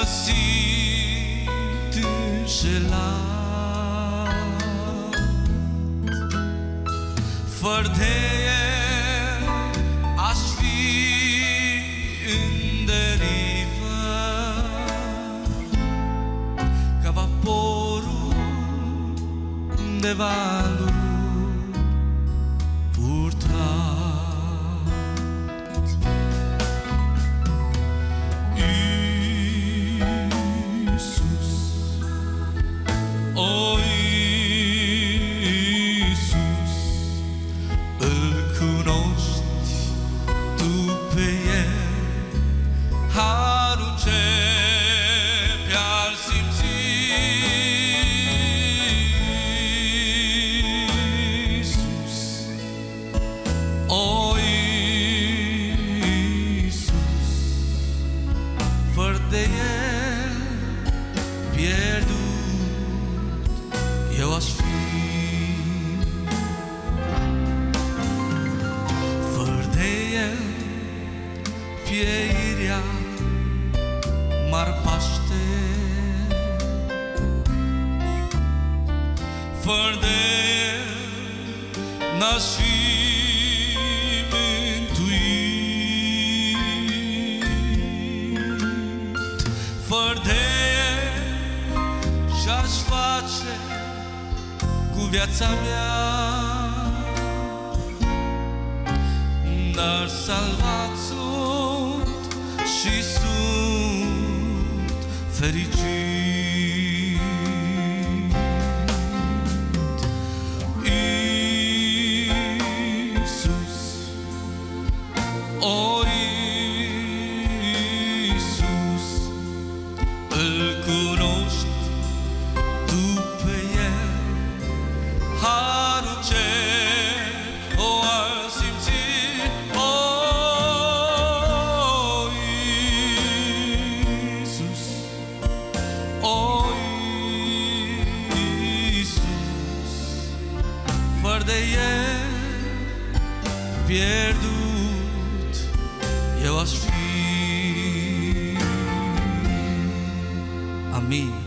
găsit înșelat. Fără de el aș fi în derivă, ca vaporul de valuri purtat. O Iisus, îl cunoști tu pe el, harul ce mi-ar simți. Iisus, o Iisus, fără de el pierdut eu aș fi. Fără de el pieirea m-ar paște. Fără de el n-aș fi mântuit. Fără de el și-aș face cu viața mea, dar salvat sunt și sunt fericit. Iisus, o Iisus, îl cunoști tu pe el, harul ce o ar simți. O Iisus, o Iisus, fără de el pierdut eu aș fi. Amin.